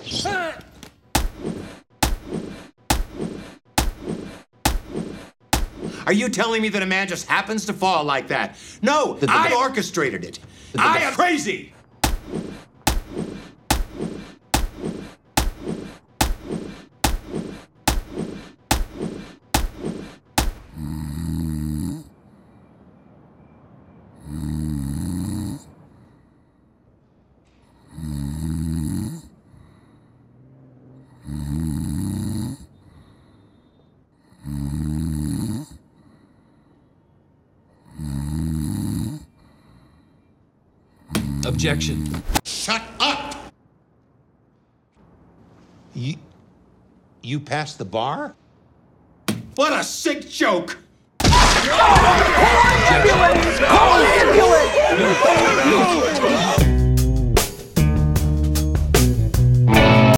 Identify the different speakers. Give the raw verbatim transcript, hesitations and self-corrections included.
Speaker 1: Are you telling me that a man just happens to fall like that? No,
Speaker 2: The- the-
Speaker 1: I
Speaker 2: the-
Speaker 1: orchestrated it.
Speaker 2: the-
Speaker 1: I
Speaker 2: the-
Speaker 1: am crazy.
Speaker 3: Objection.
Speaker 1: Shut up! You, you passed the bar? What a sick joke!
Speaker 4: Ambulance! Call an ambulance!